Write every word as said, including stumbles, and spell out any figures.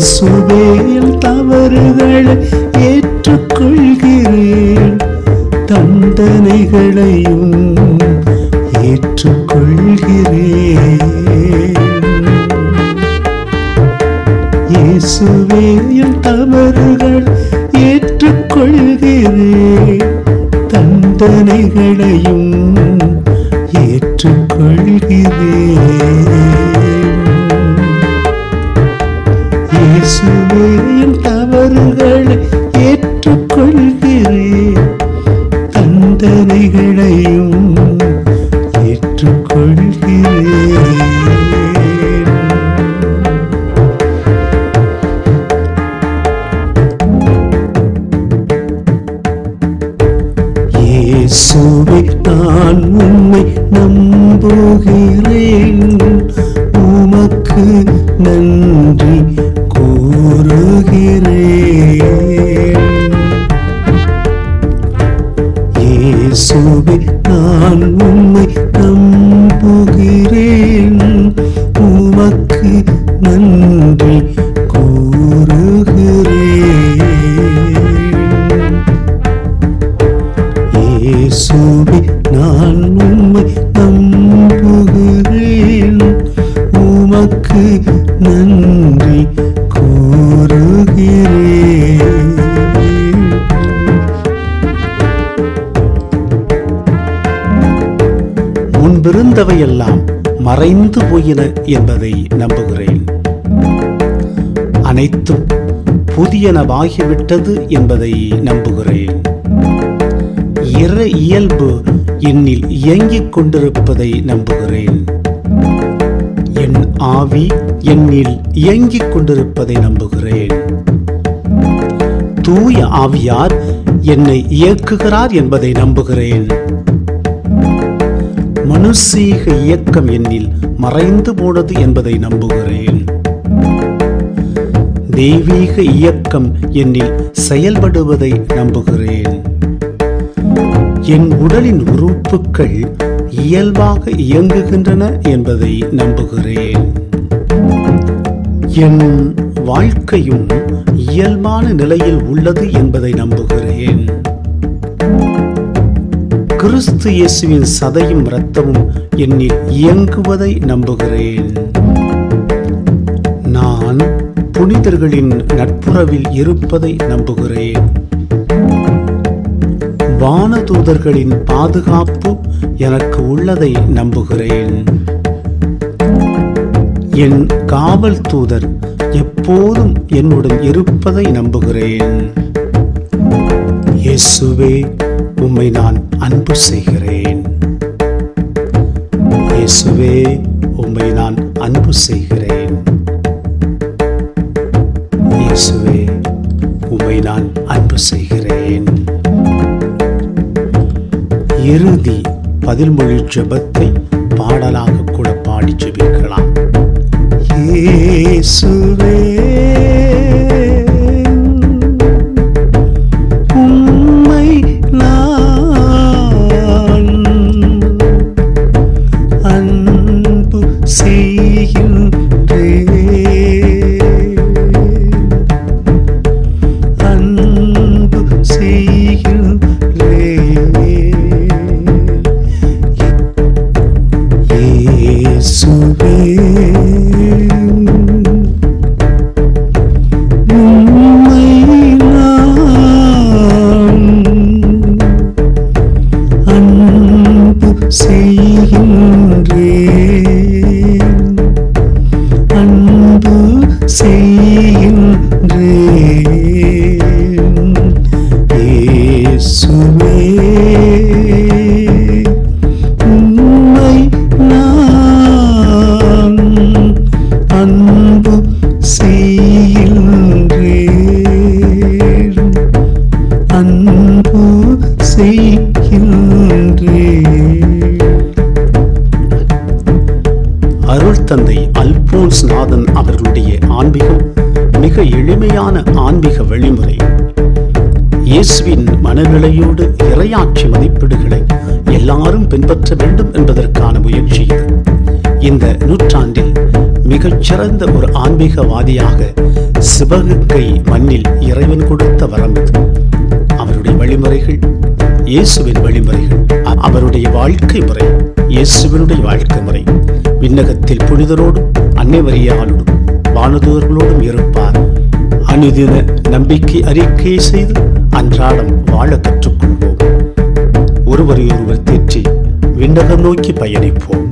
இயேசுவே என் தவறுகளை ஏற்றுக்கொள்கிறேன், தண்டனைகளையும் ஏற்றுக்கொள்கிறேன். இயேசுவே என் தவறுகள் ஏற்றுக்கொள்கிறேன், தண்டனைகளையும் ஏற்றுக்கொள்கிறேன். இயேசுவே என் தவறுகளை ஏற்றுக்கொள்கிறேன், தண்டனைகளையும் ஏற்றுக்கொள்கிறேன். இயேசுவே நான் உம்மை நம்புகிறேன், உமக்கு நன்றி கூறுகிறேன். இயேசுவே நான் உம்மை நம்புகிறேன், உமக்கு நன்றி கூறுகிறேன். இயேசுவே நான் உம்மை நம்புகிறேன், உமக்கு நன்றி கூறுகிறேன். முன்பிருந்தவையெல்லாம் மறைந்து போயின என்பதை நம்புகிறேன், அனைத்தும் புதியனவாகிவிட்டது என்பதை நம்புகிறேன். இற இயல்பு என்னில் இயங்கிக் கொண்டிருப்பதை நம்புகிறேன், என் ஆவி என்னில் இயங்கிக் கொண்டிருப்பதை நம்புகிறேன். தூய ஆவியார் என்னை இயக்குகிறார் என்பதை நம்புகிறேன். மனுஷீக இயக்கம் என்னில் மறைந்து போனது என்பதை நம்புகிறேன். தெய்வீக இயக்கம் என்னில் செயல்படுவதை நம்புகிறேன். என் உடலின் உறுப்புகள் இயல்பாக இயங்குகின்றன என்பதை நம்புகிறேன். என் வாழ்க்கையும் இயல்பான நிலையில் உள்ளது என்பதை நம்புகிறேன். கிறிஸ்து இயேசுவின் சதையும் இரத்தமும் என்னில் இயங்குவதை நம்புகிறேன். நான் புனிதர்களின் நட்புறவில் இருப்பதை நம்புகிறேன். வானதூதர்களின் பாதுகாப்பு எனக்கு உள்ளதை நம்புகிறேன். என் காவல் தூதர் எப்போதும் என்னுடன் இருப்பதை நம்புகிறேன். இயேசுவே உம்மை நான் அன்பு செய்கிறேன். இயேசுவே உம்மை நான் அன்பு செய்கிறேன். இயேசுவே உம்மை நான் அன்பு செய்கிறேன். இறுதி பதில்மொழி ஜெபத்தை பாடலாக கூட பாடி ஜெபிக்கலாம். இயேசுவே உம்மை நான் அன்பு செய்கின்றேன், அன்பு செய்கின்றேன். இயேசுவே உம்மை நான் அன்பு செய்கின்றேன், அன்பு செய்கின்றேன். இயேசுவே உம்மை நான் அன்பு செய்கின்றேன், அன்பு செய்கின்றேன். அருள் தந்தை அல்போன்ஸ் நாதன் அவர்களுடைய ஆன்மீகம் மிக எளிமையான ஆன்மீக வழிமுறை. இயேசுவின் மனநிலையோடு இறையாட்சி மதிப்பீடுகளை எல்லாரும் பின்பற்ற வேண்டும் என்பதற்கான முயற்சி இது. இந்த நூற்றாண்டில் மிகச்சிறந்த ஒரு ஆன்மீகவாதியாக சிவகங்கை மண்ணில் இறைவன் கொடுத்த வரம் இது. அவருடைய வழிமுறைகள் இயேசுவின் வழிமுறைகள், அவருடைய வாழ்க்கை முறை இயேசுவினுடைய வாழ்க்கை முறை. விண்ணகத்தில் புனிதரோடும் அன்னை மரியாளோடும் வானதூதர்களோடும் இருப்பார். அனுதின நம்பிக்கை அறிக்கை செய்து அன்றாடம் வாழ கற்றுக்கொள்வோம். ஒருவரை ஒருவர் தேற்றி விண்ணகம் நோக்கி பயணிப்போம்.